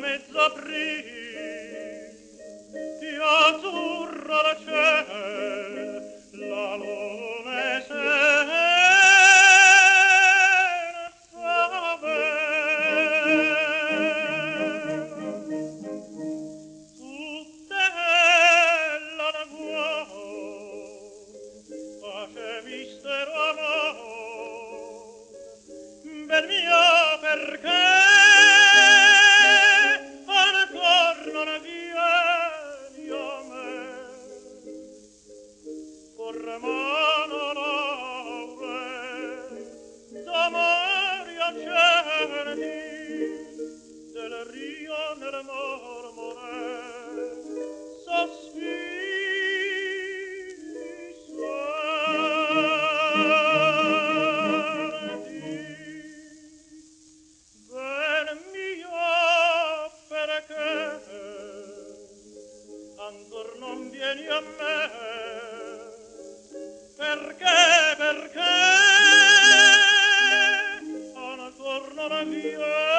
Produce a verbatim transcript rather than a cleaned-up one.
mezzo aprì, ti azzurro al ciel, la luna senza ver. Tuttella da guao, pace mistero amor, bel mio perché ancor non vieni a me. Corre mano laure d'amori accenti, del rio nel mormore sospiri senti. Ben mio perché ancor non vieni a me, perché, perché ancor non vieni